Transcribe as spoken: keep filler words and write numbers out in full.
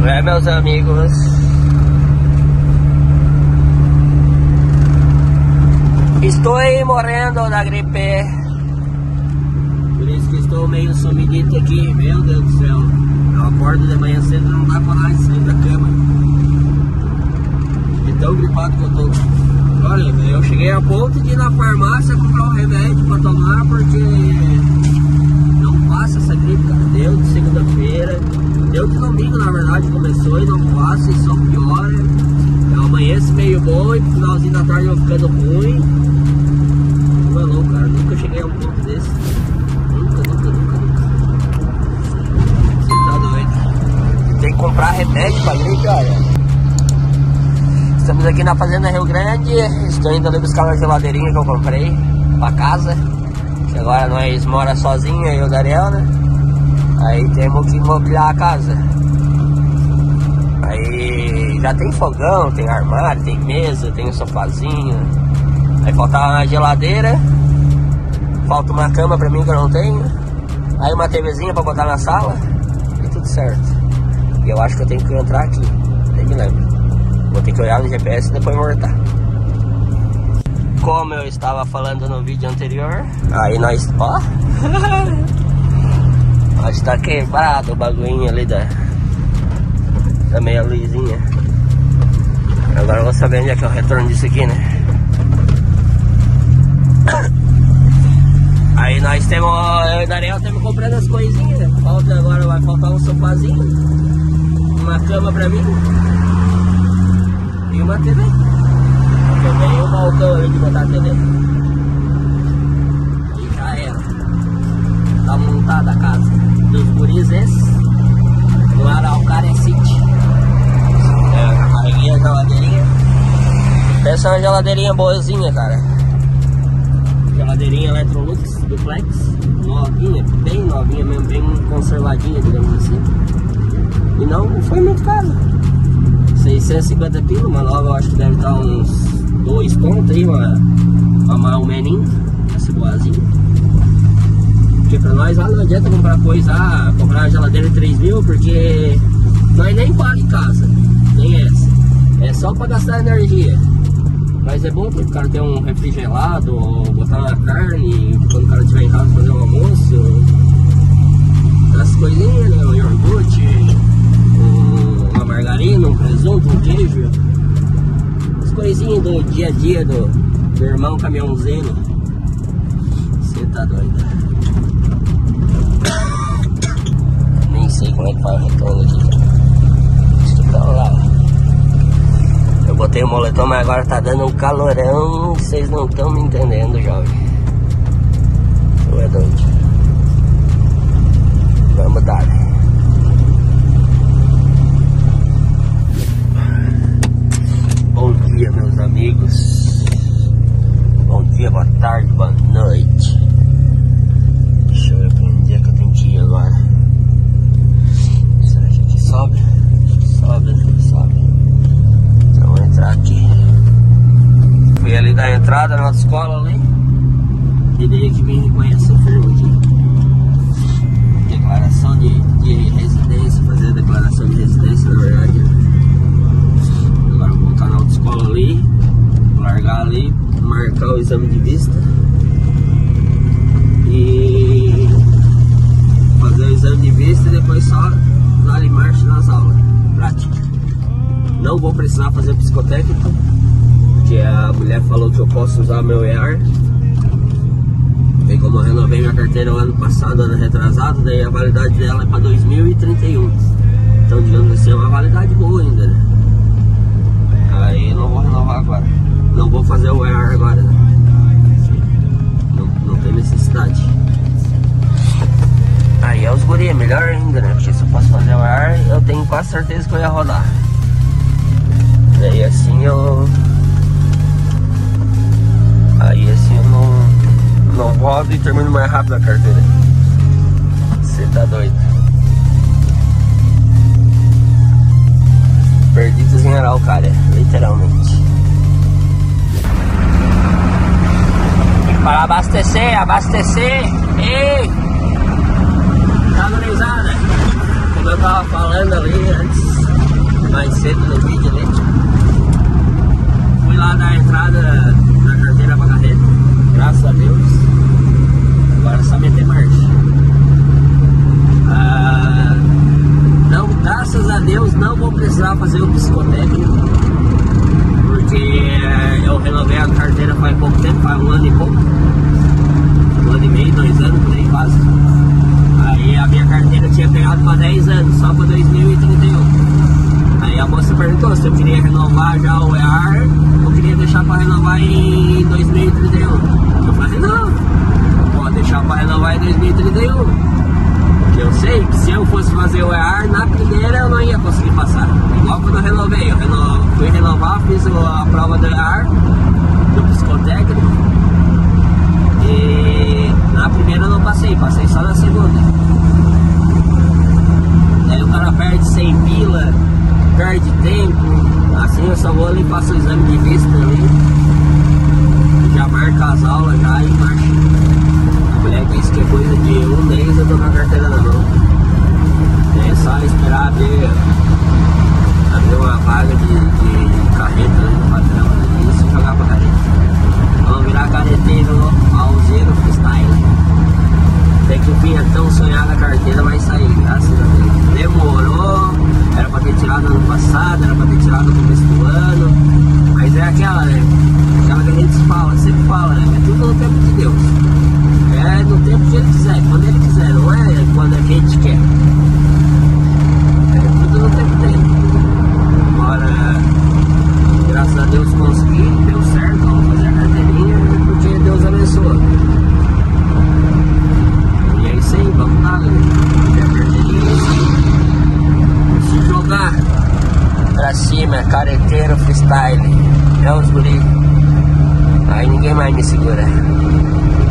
É, meus amigos, estou aí morrendo da gripe. Por isso que estou meio sumidito aqui. Meu Deus do céu, eu acordo de manhã cedo e não dá coragem de sair da cama. De tão gripado que eu tô. Olha, eu cheguei a ponto de ir na farmácia comprar um remédio pra tomar, porque não passa essa gripe, cara. Deu de segunda-feira, deu de domingo, na verdade, começou e não passa, e só piora. Eu amanheço meio bom e no finalzinho da tarde eu vou ficando ruim. Não é louco, cara, nunca cheguei a um ponto desse. Nunca, nunca, nunca, nunca. Você tá doido? Tem que comprar remédio pra gripe, olha. Estamos aqui na Fazenda Rio Grande. Estou indo ali buscar uma geladeirinha que eu comprei pra casa, que agora nós mora sozinho, eu e o Dariel, né? Aí temos que imobiliar a casa. Aí já tem fogão, tem armário, tem mesa, tem um sofazinho. Aí faltava uma geladeira, falta uma cama pra mim que eu não tenho. Aí uma TVzinha pra botar na sala e tudo certo. E eu acho que eu tenho que entrar aqui, nem me lembro. Vou ter que olhar no G P S e depois voltar. Como eu estava falando no vídeo anterior, aí nós... Ó! Acho que tá quebrado o bagulhinho ali da... da meia luzinha. Agora eu vou saber onde é que é o retorno disso aqui, né? Aí nós temos... Eu e o Daniel temos comprando as coisinhas. Falta agora, vai faltar um sofazinho, uma cama pra mim e uma T V. Também e um balcão aí de botar a T V. E já era. Tá montada a casa dos guris esse. Do Araucária City. É, carreguei a geladeirinha. Essa é uma geladeirinha boazinha, cara. Geladeirinha Electrolux Duplex. Novinha, bem novinha mesmo, bem conservadinha, digamos assim. E não foi muito caro. seiscentos e cinquenta pila, uma nova eu acho que deve estar uns dois pontos aí, uma, uma um meninho, essa boazinha. Porque pra nós lá não adianta comprar coisa, ah, comprar uma geladeira de três mil, porque nós nem paga em casa, nem essa. É só pra gastar energia. Mas é bom porque o cara tem um refrigerado, ou botar uma carne, quando o cara estiver em casa fazer um almoço. Essas coisinhas, né? Um iogurte, um, uma margarina, um presunto, um queijo. As coisinhas do dia a dia do, do irmão caminhãozeiro. Você tá doido? Nem sei como é que faz o retorno aqui, cara. Acho que tá lá. Eu botei o moletom, mas agora tá dando um calorão. Vocês não estão me entendendo, jovem. Tu é doido. Vamos dar. Bom dia, meus amigos. Bom dia, boa tarde, boa noite. Deixa eu ver pra onde é que eu tenho que ir agora. Será que aqui sobe? Acho que sobe, acho que sobe. Então vou entrar aqui. Fui ali da entrada na escola ali. E daí que me reconhece o firme aqui. Declaração de, de residência, fazer a declaração de residência, na verdade. Agora vou voltar na autoescola ali, largar ali, marcar o exame de vista e fazer o exame de vista e depois só dar em marcha nas aulas, prática. Não vou precisar fazer psicotécnico, porque a mulher falou que eu posso usar meu E A R. Bem como eu renovei minha carteira o ano passado, ano retrasado, daí a validade dela é para dois mil e trinta e um. Então, digamos assim, é uma validade boa ainda, né? Aí não vou renovar agora. Não vou fazer o E A R agora, né? Não, não tem necessidade. Aí é os guri, é melhor ainda, né? Porque se eu posso fazer o E A R, eu tenho quase certeza que eu ia rodar. Daí assim eu... Aí assim eu não... Não rodo e termino mais rápido a carteira. Você tá doido? Perdidos em Araucária, literalmente. Para abastecer, abastecer. Ei! Tá gurizada? Como eu tava falando ali antes, mais cedo no vídeo, né? Fui lá dar a entrada da carteira pra carreta, graças a Deus. Agora é só meter marcha. Ah, não, graças a Deus não vou precisar fazer o psicotécnico, porque eu renovei a carteira faz pouco tempo, faz um ano e pouco, um ano e meio, dois anos por aí quase. Aí a minha carteira tinha pegado para dez anos, só para dois mil e trinta e um. Aí a moça perguntou se eu queria renovar já o E A R ou queria deixar para renovar em dois mil e trinta e um. Eu falei, não, pode deixar para renovar em dois mil e trinta e um. Porque eu sei que se eu fosse fazer o E A R na primeira eu não ia conseguir passar. Igual quando eu renovei, eu reno... fui renovar, fiz a prova do E A R, do psicotécnico. E na primeira eu não passei, passei só na segunda. Aí o cara perde cem pila, perde tempo. Assim eu só vou ali, faço o exame de vista ali, já marca as aulas já e marcha. A mulher disse que é coisa de um mês eu tô com a carteira na mão. É só esperar abrir, abrir uma vaga de, de carreta no patrão e se jogar pra careta. Vamos virar careteiro alzeiro freestyle. Até que o pinhetão sonhar da carteira vai sair, graças a Deus. Demorou, era pra ter tirado ano passado, era pra ter tirado no começo do ano. Mas é aquela, né? Aquela que a gente fala, sempre fala, né? É tudo no tempo de Deus. É no tempo que ele quiser, quando ele quiser, não é quando a gente quer. É tudo no tempo dele. Agora, graças a Deus consegui, deu certo, vamos fazer a carteirinha, porque Deus abençoou. E é isso aí, vamos lá, né? Fazer a carteirinha, é isso aí. Se jogar pra cima, careteiro freestyle, é os guri. Aí ninguém mais me segura.